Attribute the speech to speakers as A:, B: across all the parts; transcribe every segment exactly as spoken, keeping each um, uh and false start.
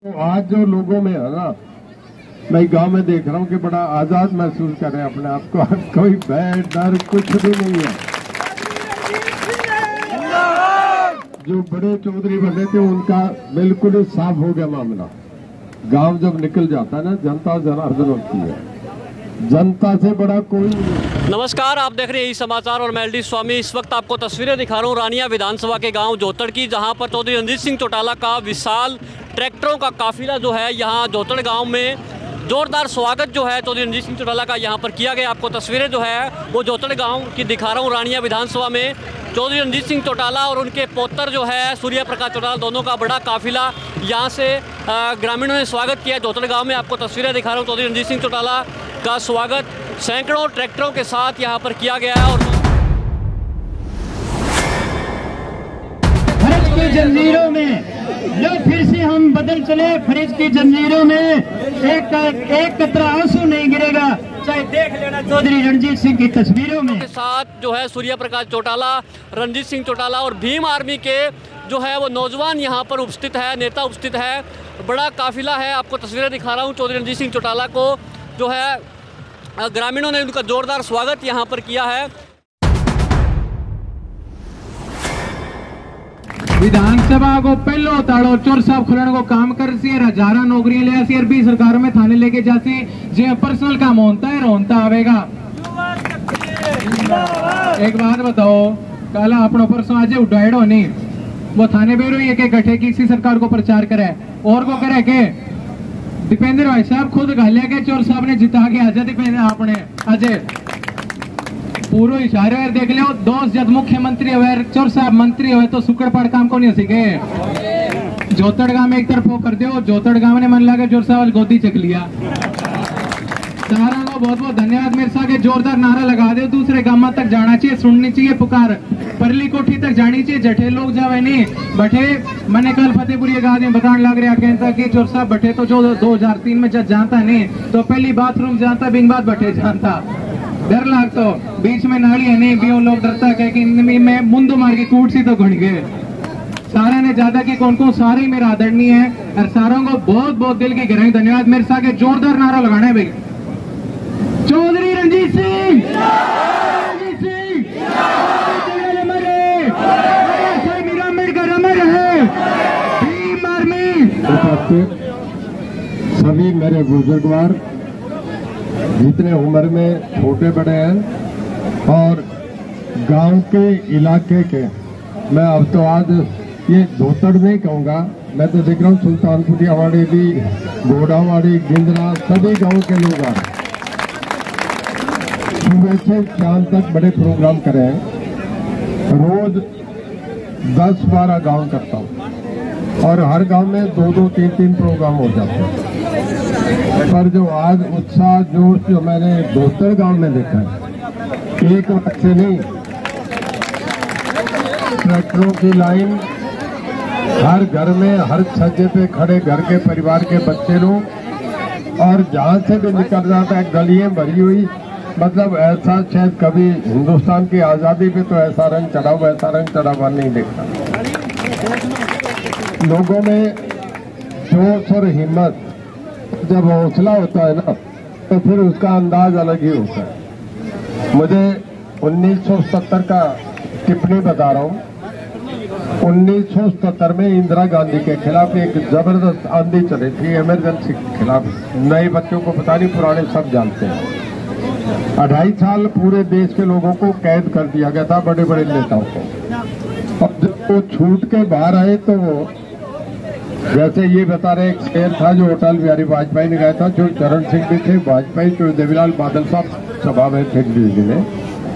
A: तो आज जो लोगों में है ना, मैं गांव में देख रहा हूँ कि बड़ा आजाद महसूस कर रहे हैं अपने आप को। कोई भय डर कुछ भी नहीं है। जो बड़े चौधरी बने थे उनका बिल्कुल साफ हो गया मामला। गांव जब निकल जाता है ना, जनता जनार्दन होती है, जनता से बड़ा कोई नहीं।
B: नमस्कार, आप देख रहे हैं ई समाचार और मैं एल डी स्वामी। इस वक्त आपको तस्वीरें दिखा रहा हूँ रानिया विधानसभा के गांव जोतड़ की, जहां पर चौधरी रणजीत सिंह चौटाला का विशाल ट्रैक्टरों का काफिला जो है यहां जोतड़ गांव में जोरदार स्वागत जो है चौधरी रणजीत सिंह चौटाला का यहां पर किया गया। आपको तस्वीरें जो है वो जोतड़ गाँव की दिखा रहा हूँ। रानिया विधानसभा में चौधरी रणजीत सिंह चौटाला और उनके पौत्र जो है सूर्य प्रकाश चौटाला, दोनों का बड़ा काफिला यहाँ से ग्रामीणों ने स्वागत किया जोतड़ गाँव में। आपको तस्वीरें दिखा रहा हूँ। चौधरी रणजीत सिंह चौटाला का स्वागत सैकड़ों ट्रैक्टरों के साथ यहाँ पर किया गया है। और
C: फर्ज की जंजीरों में लो फिर से हम बदल चले। फर्ज की जंजीरों में एक एक कतरा आंसू नहीं गिरेगा, चाहे देख लेना चौधरी रणजीत सिंह की तस्वीरों में।
B: के साथ जो है सूर्य प्रकाश चौटाला, रणजीत सिंह चौटाला और भीम आर्मी के जो है वो नौजवान यहाँ पर उपस्थित है, नेता उपस्थित है। बड़ा काफिला है। आपको तस्वीरें दिखा रहा हूँ। चौधरी रणजीत सिंह चौटाला को जो है ग्रामीणों ने उनका जोरदार स्वागत यहाँ पर किया है।
D: विधानसभा को पहलो ताड़ो चोर साहब खुलने को काम कर सी हजारा नौकरियां ले सी भी सरकार में थाने लेके जाती जे पर्सनल काम होता है रोनता आवेगा। एक बात बताओ, काला अपनो परसों आज उठाएड़ो नहीं, वो थाने बेरो ये के गठे किसी सरकार को प्रचार करे और को करे के दीपेंद्र भाई साहब खुद गालिया के चोर साहब ने जिता के आजा दीपेंद्र आपने अजय पूरा इशारे और देख लो। दोस्त जब मुख्यमंत्री हुए चोर साहब मंत्री हुए तो सुकड़ पाड़ काम को नहीं सीखे। जोतड़ गांव में एक तरफ वो कर दो, जोतड़ गांव ने मन लगा चोर साहब गोदी चक लिया। सारा को बहुत बहुत धन्यवाद। मेरे साथ जोरदार नारा लगा दो, दूसरे गांव तक जाना चाहिए, सुननी चाहिए पुकार, परली कोठी तक जानी चाहिए। जठे लोग जावे नहीं बटे। मैंने कल फतेहपुरी एक आदमी बताने लग रहा कहता कि चोर साहब बटे तो जो दो हजार तीन में जब जानता नहीं तो पहली बाथरूम जानता बिंग बात बटे जानता। डर लाग तो बीच में नाली है नहीं भी लोग डरता कह कि मैं मुंदू मार के कूट सी तो घुड़ गए। सारा ने ज्यादा की कौन कौन सारे ही मेरा आदरणीय है और सारों को बहुत बहुत दिल की गहराई धन्यवाद। मेरे साथ जोरदार नारा लगाना है भाई। चौधरी रणजीत सिंह, रणजीत सिंह अम्बेडकर अमर है। भीम आर्मी।
A: सभी मेरे बुजुर्गवार जितने उम्र में छोटे बड़े हैं और गांव के इलाके के, मैं अब तो आज ये जोतड़ नहीं कहूँगा, मैं तो देख रहा हूँ सुल्तानपुरी वाड़ी भी, घोड़ावाड़ी, गिंदरा, सभी गांव के लोग आ रहे हैं। सुबह से शाम तक बड़े प्रोग्राम करे हैं। रोज दस बारह गांव करता हूँ और हर गांव में दो दो तीन तीन प्रोग्राम हो जाते हैं। पर जो आज उत्साह जोश जो मैंने जोतड़ गांव में देखा है, एक वक्त से नहीं, ट्रैक्टरों की लाइन हर घर में, हर छज्जे पे खड़े घर के परिवार के बच्चे लोग, और जहां से भी निकल रहा था गलियां भरी हुई। मतलब ऐसा शायद कभी हिंदुस्तान की आजादी पे तो ऐसा रंग चढ़ा हुआ ऐसा रंग चढ़ा हुआ नहीं देखा। लोगों में जोश और हिम्मत, जब हौसला होता है ना तो फिर उसका अंदाज अलग ही होता है। मुझे उन्नीस सौ सत्तर का टिप्पणी बता रहा हूँ। उन्नीस सौ सत्तर में इंदिरा गांधी के खिलाफ एक जबरदस्त आंधी चली थी, इमरजेंसी के खिलाफ। नए बच्चों को पता नहीं, पुराने सब जानते हैं। अढ़ाई साल पूरे देश के लोगों को कैद कर दिया गया था, बड़े बड़े नेताओं को। और जब वो छूट के बाहर आए तो जैसे ये बता रहे, एक शेर था जो अटल बिहारी वाजपेयी ने गाया था, जो चरण सिंह भी थे, वाजपेयी, जो देवीलाल बादल साहब सभा में थे दिल्ली में,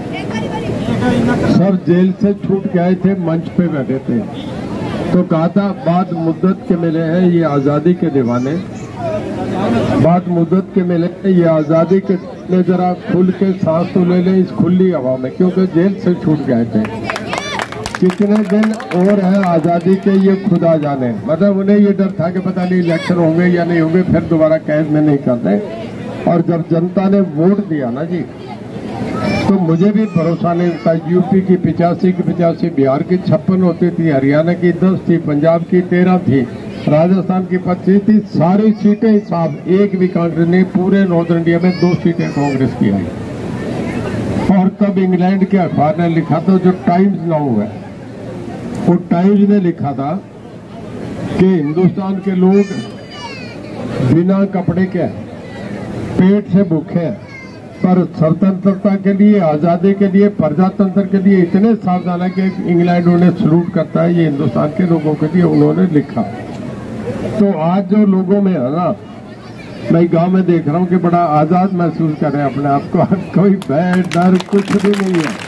A: सब जेल से छूट के आए थे, मंच पे बैठे थे तो कहा था बाद मुद्दत के मिले हैं ये आजादी के दीवाने, बाद मुद्दत के मिले हैं ये आजादी के, जरा खुल के सांस तो ले लें इस खुली हवा में, क्योंकि जेल से छूट गए थे। कितने दिन और है आजादी के ये खुदा जाने। मतलब उन्हें ये डर था कि पता नहीं इलेक्शन होंगे या नहीं होंगे, फिर दोबारा कैद में नहीं करते। और जब जनता ने वोट दिया ना जी, तो मुझे भी भरोसा नहीं था। यूपी की पिचासी की पिचासी, बिहार की छप्पन होती थी, हरियाणा की दस थी, पंजाब की तेरह थी, राजस्थान की पच्चीस थी, सारी सीटें साफ, एक भी कांग्रेस नहीं, पूरे नॉर्थ इंडिया में दो सीटें कांग्रेस की आई। और तब इंग्लैंड के अखबार ने लिखा था, जो टाइम्स नाउ है, वो टाइम्स ने लिखा था कि हिंदुस्तान के लोग बिना कपड़े के पेट से भूखे हैं, पर स्वतंत्रता के लिए, आजादी के लिए, प्रजातंत्र के लिए इतने सावधान है कि इंग्लैंड उन्हें सलूट करता है। ये हिंदुस्तान के लोगों के लिए उन्होंने लिखा। तो आज जो लोगों में है ना, मैं गांव में देख रहा हूं कि बड़ा आजाद महसूस कर रहे हैं अपने आप को, कोई भय डर कुछ भी नहीं है।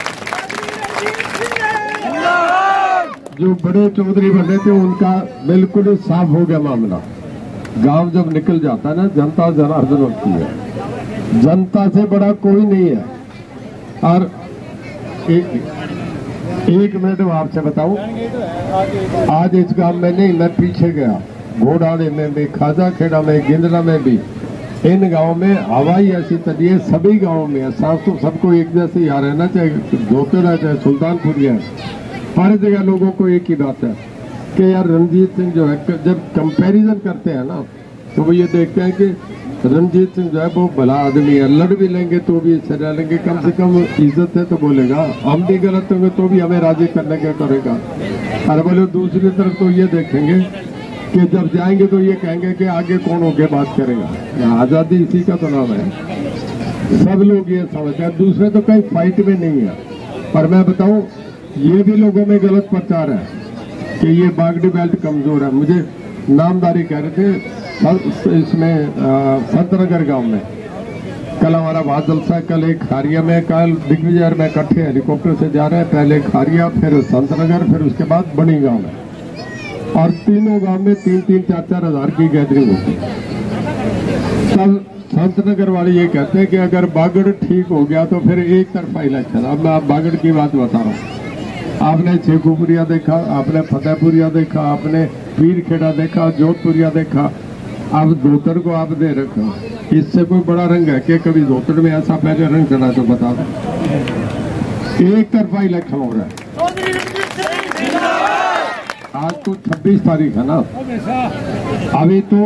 A: जो बड़े चौधरी बने थे उनका बिल्कुल ही साफ हो गया मामला। गांव जब निकल जाता है ना, जनता जनार्दन होती है, जनता से बड़ा कोई नहीं है। और एक, एक मिनट में आपसे बताऊं, आज इस गांव में नहीं, मैं पीछे गया, घोड़ाड़े में भी, खाजा खेड़ा में, गिंदरा में भी, इन गांवों में हवाई ऐसी तली है, सभी गांवों में है। सांस तो सबको एक जैसे ही आ रहना, चाहे धोतेरा चाहे सुल्तानपुरिया, हर जगह लोगों को एक ही बात है कि यार रणजीत सिंह जो है, जब कंपैरिजन करते हैं ना, तो वो ये देखते हैं कि रणजीत सिंह जो है वो भला आदमी है, लड़ भी लेंगे तो भी इससे रह लेंगे, कम से कम इज्जत है तो बोलेगा, हम भी गलत होंगे तो भी हमें राजी करने का करेगा। अरे बोले दूसरी तरफ तो ये देखेंगे कि जब जाएंगे तो ये कहेंगे कि आगे कौन होके बात करेगा। आजादी इसी का तो नाम है। सब लोग ये समझते हैं, दूसरे तो कहीं फाइट में नहीं है। पर मैं बताऊं, ये भी लोगों में गलत प्रचार है कि ये बागड़ी बेल्ट कमजोर है। मुझे नामदारी कह रहे थे इसमें संतनगर गांव में, कल हमारा बहुत जलसा, कल एक खारिया में, कल दिग्विजय में इकट्ठे हेलीकॉप्टर से जा रहे हैं, पहले खारिया, फिर संतनगर, फिर उसके बाद बड़ी गांव में, और तीनों गांव में तीन तीन चार चार हजार की गैदरिंग होती है। तब संतनगर वाले ये कहते हैं कि अगर बागड़ ठीक हो गया तो फिर एक तरफा इलेक्शन। अब मैं आप बागड़ की बात बता रहा हूँ। आपने शेखुपुरिया देखा, आपने फतेहपुरिया देखा, आपने पीरखेड़ा देखा, जोधपुरिया देखा, अब धोतर को आप दे रखा। इससे कोई बड़ा रंग है कि कभी धोतर में ऐसा पहले रंग चढ़ा, तो बता दो। एक तरफा इलेक्शन हो रहा है। आज तो छब्बीस तारीख है ना, अभी तो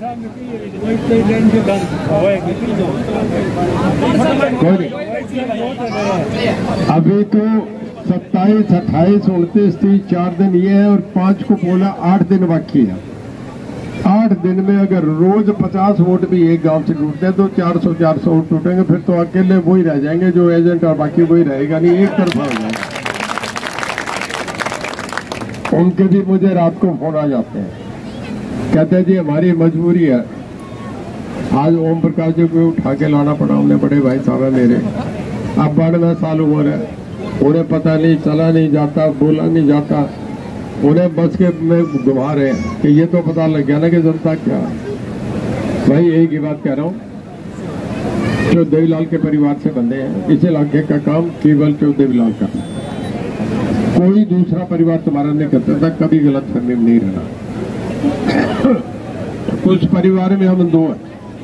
A: अभी तो सत्ताईस अट्ठाईस उनतीस तीस चार दिन ये है, और पांच को बोला आठ दिन बाकी है। आठ दिन में अगर रोज पचास वोट भी एक गांव से टूटते हैं तो चार सौ चार सौ वोट टूटेंगे, फिर तो अकेले वही रह जाएंगे जो एजेंट, और बाकी वही रहेगा नहीं, एक तरफा हो जाएगा। उनके भी मुझे रात को फोन आ जाते हैं, कहते हैं जी हमारी मजबूरी है। आज ओम प्रकाश जी को उठा के लाना पड़ा, उन्हें बड़े भाई साहब है मेरे, अब बानवे साल उम्र है, उन्हें पता नहीं, चला नहीं जाता, बोला नहीं जाता, उन्हें बस के में घुमा रहे हैं कि ये तो पता लग गया ना कि जनता क्या। भाई एक ही बात कह रहा हूँ, जो देवीलाल के परिवार से बंधे हैं, इस इलाके का काम केवल जो देवीलाल का, कोई दूसरा परिवार तुम्हारा नहीं करता था, कभी गलत फहमी नहीं रहना। कुछ परिवार में हम दो हैं,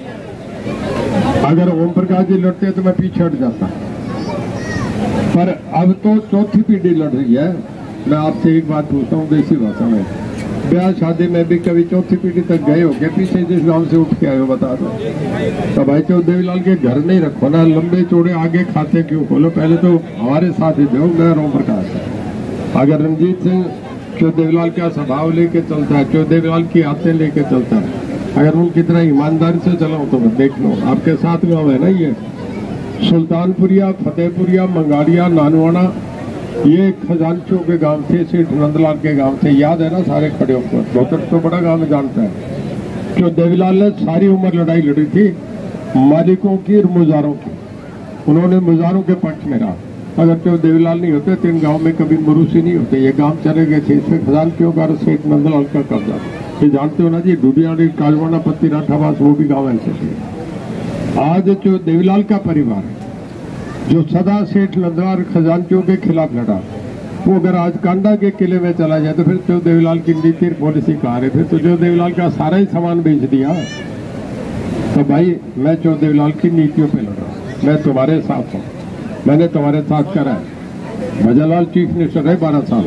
A: अगर ओम प्रकाश जी लड़ते तो मैं पीछे हट जाता, पर अब तो चौथी पीढ़ी लड़ रही है। मैं आपसे एक बात पूछता हूँ देसी भाषा में, ब्याह शादी में भी कभी चौथी पीढ़ी तक गए हो क्या? पीछे जिस गांव से उठ के आए हो बता दो। तो भाई तो देवीलाल के घर नहीं रखो ना, लंबे चौड़े आगे खाते क्यों खोलो, पहले तो हमारे साथ ही दो। मैं ओम प्रकाश, अगर रणजीत सिंह जो देवीलाल का स्वभाव लेके चलता है, जो देवीलाल की आदतें लेके चलता है, अगर उन कितना ईमानदारी से चलाओ तो देख लो। आपके साथ गाँव है ना, ये सुल्तानपुरिया, फतेहपुरिया, मंगारिया, नानवाना, ये खजानचों के गांव थे, सेठ नंदलाल के गांव थे, याद है ना सारे खड़े होकर। धोतर तो बड़ा गांव जानता है। जो देवीलाल ने सारी उम्र लड़ाई लड़ी थी मालिकों की और मुजारों की, उन्होंने मुजारों के पक्ष में रहा। अगर जो देवीलाल नहीं होते तो इन गाँव में कभी मरूसी नहीं होते, ये गाँव चले गए थे। इसमें खजानचों का सेठ नंदलाल का कब्जा, ये जानते हो ना जी। डूडियाड़ी, कालवाना, पत्ती, राठावास, वो भी गाँव ऐसे थे। आज जो देवीलाल का परिवार है, जो सदा सेठ नंदलाल खजानचियों के खिलाफ लड़ा, वो अगर आज कांडा के किले में चला जाए तो फिर जो देवीलाल की नीति पॉलिसी कहा रहे, फिर तो जो देवीलाल का सारा ही सामान बेच दिया। तो भाई मैं जो देवीलाल की नीतियों पे लड़ा, मैं तुम्हारे साथ हूँ, मैंने तुम्हारे साथ करा है। भजनलाल चीफ मिनिस्टर रहे बारह साल,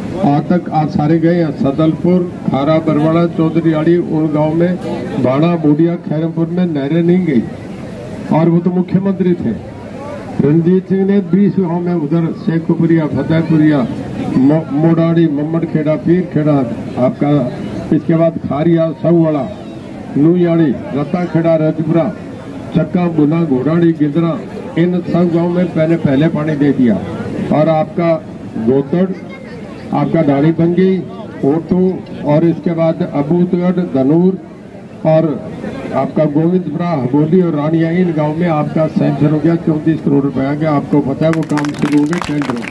A: आज तक आज सारे गए हैं, सदलपुर, खारा, बरवाड़ा, चौधरी आड़ी, उन गांव में बाड़ा, बूढ़िया, खैरमपुर में नहरें नहीं गई, और वो तो मुख्यमंत्री थे। रणजीत सिंह ने बीस गांव में उधर शेखपुरिया, फतेहपुरिया, मोडाड़ी, मम्मड़खेड़ा, पीरखेड़ा, आपका इसके बाद खारिया, सऊवाड़ा, नूयाड़ी, रत्ताखेड़ा, रजपुरा, चक्का, बुना, घोड़ाड़ी, गिदरा, इन सब गांव में पहले पहले पानी दे दिया। और आपका गोतड़, आपका दाढ़ी बंगी, ओटू, और इसके बाद अबूतगढ़, धनूर, और आपका गोविंदपुरा, हबोली और रानिया, इन गांव में आपका सैंक्शन हो गया, चौंतीस करोड़ रुपए आ गया। आपको पता है वो काम शुरू हो गए टेंडर,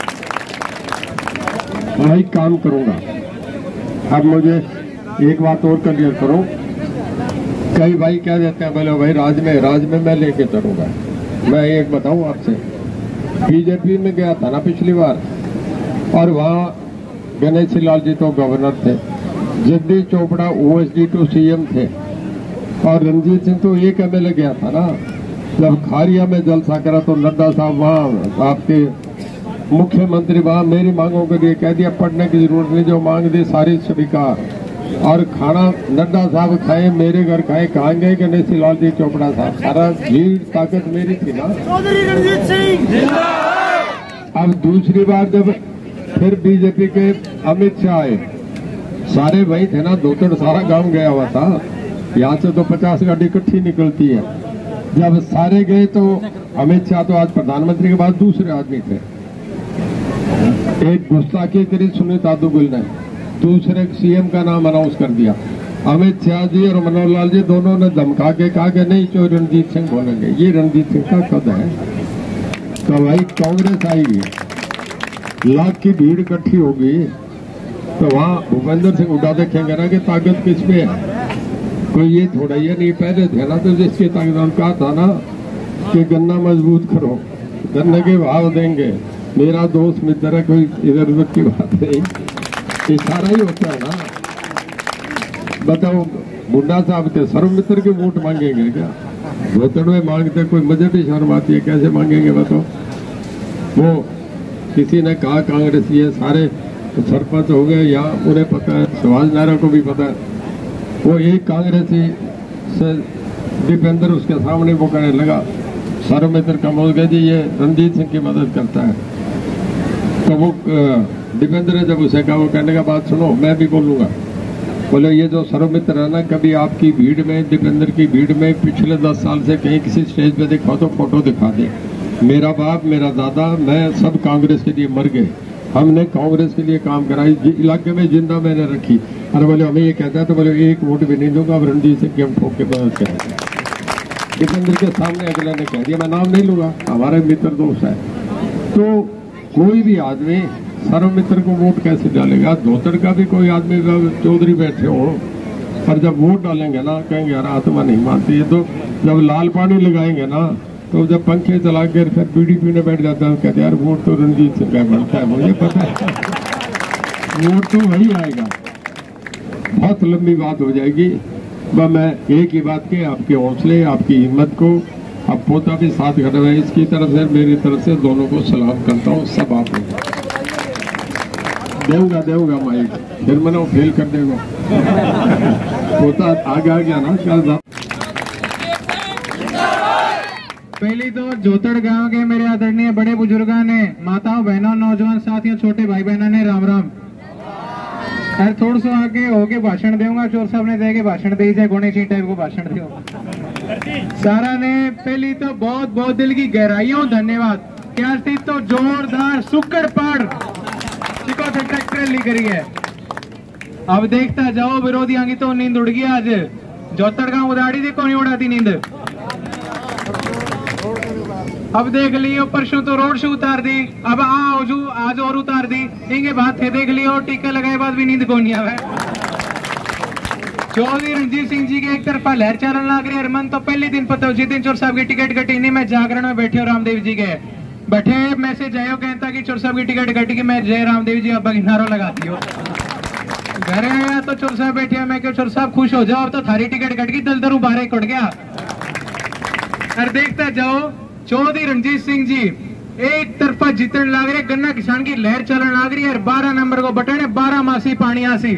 A: वही काम करूंगा। अब मुझे एक बात और क्लियर करो, कई भाई क्या देते हैं, बोले भाई राज में राज में मैं लेके चलूंगा। मैं एक बताऊं आपसे, बीजेपी में गया था ना पिछली बार, और वहां गणेश लाल जी तो गवर्नर थे, Jagdish Chopra OSD to CM थे, और रणजीत सिंह तो एक एमएलए गया था ना। जब खारिया में जलसा करा तो नड्डा साहब वहां आपके मुख्यमंत्री वहां मेरी मांगों के लिए कह दिया पढ़ने की जरूरत नहीं, जो मांग दी सारी स्वीकार। और खाना नड्डा साहब खाए, मेरे घर खाए, खाएंगे गणेश लाल जी चोपड़ा साहब, सारा भीड़ ताकत मेरी थी ना। चौधरी रणजीत सिंह। अब दूसरी बार जब फिर बीजेपी के अमित शाह आए, सारे वही थे ना, दोतड़ सारा गांव गया हुआ था, यहाँ से तो पचास गाड़ी इकट्ठी निकलती है। जब सारे गए तो अमित शाह तो आज प्रधानमंत्री के बाद दूसरे आदमी थे। एक गुस्ताखी करी सुनीता दुगुल ने, दूसरे सीएम का नाम अनाउंस कर दिया। अमित शाह जी और मनोहर लाल जी दोनों ने धमका के कहा कि नहीं जो रणजीत सिंह बोलेंगे। ये रणजीत सिंह का कद है। तो भाई कांग्रेस आएगी, लाख की भीड़ इकट्ठी होगी, तो वहाँ भूपेंद्र सिंह उड़ा देखेंगे ना कि ताकत किस पे है। कोई ये थोड़ा ये नहीं, पहले थे ना तो जिसकी ताकत कहा था ना कि गन्ना मजबूत करो, गन्ने के भाव देंगे, मेरा दोस्त मित्र है, कोई इधर उधर की बात नहीं, इशारा ही होता है ना। बताओ बुड्ढा साहब के सर्व मित्र के वोट मांगेंगे क्या? धोतड़ में मांगते, कोई मुझे भी शर्म आती है, कैसे मांगेंगे बताओ। वो किसी ने कहा कांग्रेस ये सारे सरपंच हो गए, यहाँ उन्हें पता है, सुभाष नायरा को भी पता है। वो एक कांग्रेसी से दीपेंद्र उसके सामने वो कहने लगा, सर्व मित्र कमल गए जी ये रणजीत सिंह की मदद करता है। तो वो दीपेंद्र ने जब उसे कहा, वो कहने का बात सुनो, मैं भी बोलूंगा। बोले ये जो सर्व मित्र है ना, कभी आपकी भीड़ में, दीपेंद्र की भीड़ में पिछले दस साल से कहीं किसी स्टेज पे दिखाओ तो फोटो दिखा दे। मेरा बाप, मेरा दादा, मैं सब कांग्रेस के लिए मर गए, हमने कांग्रेस के लिए काम कराई, इलाके में जिंदा मैंने रखी। अरे बोले हमें ये कहता है तो बोले एक वोट भी नहीं दूंगा, अब रणजीत सिंह की हम ठोक के मदद करेंगे। दीपेंद्र के सामने अगले ने कह दिया, मैं नाम नहीं लूंगा, हमारे मित्र दोस्त है। तो कोई भी आदमी सर्व मित्र को वोट कैसे डालेगा? धोतड़ का भी कोई आदमी चौधरी बैठे हो, पर जब वोट डालेंगे ना कहेंगे यार आत्मा नहीं मानती है। तो जब लाल पानी लगाएंगे ना, तो जब पंखे चला कर फिर बीड़ी पीने बैठ जाता है, कहते यार वोट तो रणजीत सिंह का बनता है, मुझे पता है वोट तो वही आएगा। बहुत लंबी बात हो जाएगी। वह मैं एक ही बात के आपके हौसले, आपकी हिम्मत को, अब पोता भी साथ खड़ा है, इसकी तरफ से मेरी तरफ से दोनों को सलाम करता हूँ। सब आप देऊंगा देऊंगा माइक, फिर मैंने वो फेल कर देगा। पोता आगे आ गया ना क्या?
D: पहली तो जोतड़ गांव के मेरे आदरणीय बड़े बुजुर्गों ने, माताओं बहनों, नौजवान साथियों, छोटे भाई बहनों ने राम राम। यार थोड़ा सा आगे होके भाषण दूंगा, चोर साहब ने दे के भाषण दे जाए, गोने ची टाइप को भाषण दो सारा ने। पहली तो बहुत बहुत दिल की गहराइयों धन्यवाद। क्या थी तो जोरदार सुकड़ पड़ चिको से ट्रैक्टर ली करी है। अब देखता जाओ विरोधियों की तो नींद उड़ गई। आज जोतड़ गांव उदाड़ी थी, कौन उड़ाती नींद। अब देख लियो परसों तो रोड शो उतार दी, अब आओ जो आज और उतार दी। इंगे बात है देख लियो, टीका लगाए बाद भी नींद कौन आवे। चौधरी रणजीत सिंह जी के एक तरफा लहर चलन लग रही है। मन तो पहले दिन पता हो, जिस दिन चोर साहब की टिकट कटी नहीं, मैं जागरण में बैठे और रामदेव जी के बैठे मैसेज आयो कहता कि चोर साहब की टिकट कटी कि मैं जय रामदेव जी अब नारो लगा दियो। घर आया तो चोर साहब बैठे, मैं क्यों चोर साहब खुश हो जाओ, अब तो थारी टिकट कट गई, दल दरू बाहर कट गया। और देखता जाओ चौधरी रणजीत सिंह जी एक तरफा जीतन लाग रहे, गन्ना किसान की लहर चलन लाग रही है। बारह नंबर को बटन है, बारह मासी पानी आसी।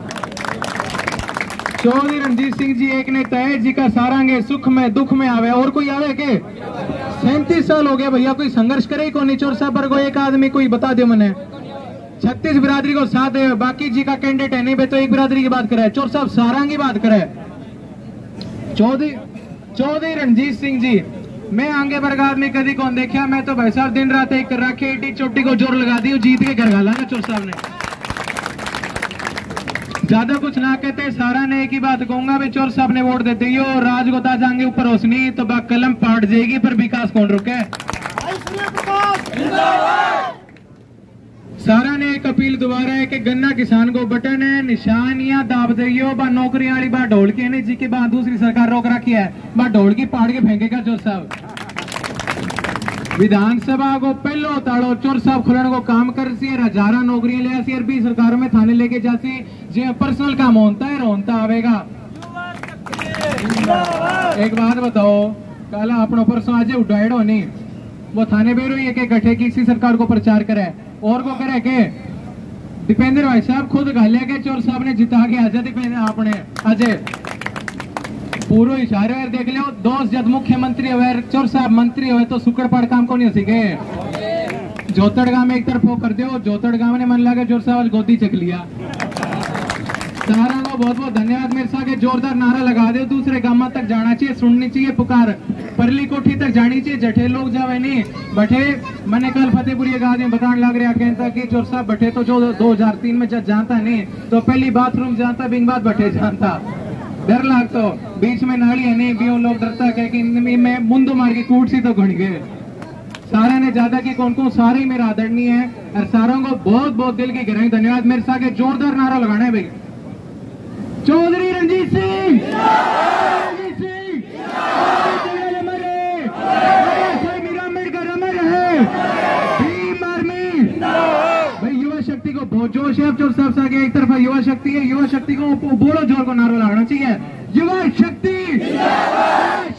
D: चौधरी रणजीत सिंह जी एक ने तय जी का सारांगे, सुख में दुख में आवे। और कोई आवे के? सैंतीस साल हो गया भैया, कोई संघर्ष करे को नहीं चोर साहब पर? कोई एक आदमी कोई बता दो मैंने। छत्तीस बिरादरी को साथ है, बाकी जी का कैंडिडेट है नहीं बे, तो एक बिरादरी की बात करे। चोर साहब सारांगी बात करे। चौधरी चौधरी रणजीत सिंह जी, मैं आगे वर्ग आदमी कभी कौन देखा, मैं तो भाई साहब दिन रात एक कर रखे एटी चोटी को जोर लगा दी, जीत के घर गाला ना चोर साहब ने। ज्यादा कुछ ना कहते, सारा ने एक ही बात कहूंगा भी चोर साहब ने वोट देते ही और राज को ताजांगे ऊपर रोशनी तो बा कलम पाट जाएगी, पर विकास कौन रुके। सारा ने एक अपील दोबारा है कि गन्ना किसान को बटन है, निशानियां दाब दियो, बा नौकरियां वाली बात ढोल के नहीं जी की बात दूसरी सरकार रोक रखी है, बा ढोल की पाड़ के फेंकेगा चोर साहब। विधानसभा को पहलो ताड़ो चोर साहब खुलने को काम कर सी, हजारा नौकरियां ले आसी, अरबी सरकार में थाने लेके जासी, जे पर्सनल काम होता है रोनता आवेगा। एक बात बताओ, काला अपनो परसों आज उठाएड़ो नहीं, वो थाने बेरो ही एक गठे किसी सरकार को प्रचार करे और को करे के दीपेंद्र भाई साहब खुद गालिया के चोर साहब ने जिता के आजा दीपेंद्र आपने अजय पूरा इशारे वेर देख लियो। दोस्त जब मुख्यमंत्री हुए चोर साहब मंत्री हुए तो सुकड़ पाड़ काम को नहीं हो सके। जोतड़ गांव में एक तरफ वो कर दियो, जोतड़ गांव ने मन लगा चोर साहब गोदी चक लिया। सारा को बहुत बहुत धन्यवाद। मेरे साथ जोरदार नारा लगा दो, दूसरे गांव तक जाना चाहिए, सुननी चाहिए पुकार, परली कोठी तक जानी चाहिए। जठे लोग जावे नहीं बठे, मैंने कल फतेहपुरी एक आदमी बताने लग रहा कहता कि चोर साहब बठे तो जो दो हजार तीन में जब जानता नहीं तो पहली बाथरूम जानता बिंग बात बठे जानता, डर लाग तो बीच में नाली है नहीं भी लोग डरता कह कि मैं मुंदू मार के कूट सी तो घुड़ गए। सारा ने ज्यादा की कौन कौन सारे ही मेरा आदरणीय है और सारों को बहुत बहुत दिल की गहराई धन्यवाद। मेरे साथ जोरदार नारा लगाना है भाई। चौधरी रणजीत सिंह, रणजीत सिंह अमर है, मीरा अम्बेडकर अमर है, भीम आर्मी भाई। युवा शक्ति को बहुत जोश है। अब चोर साहब से आगे एक तरफा युवा शक्ति है, युवा शक्ति को बोलो जोर को नारा लगाना चाहिए, युवा शक्ति।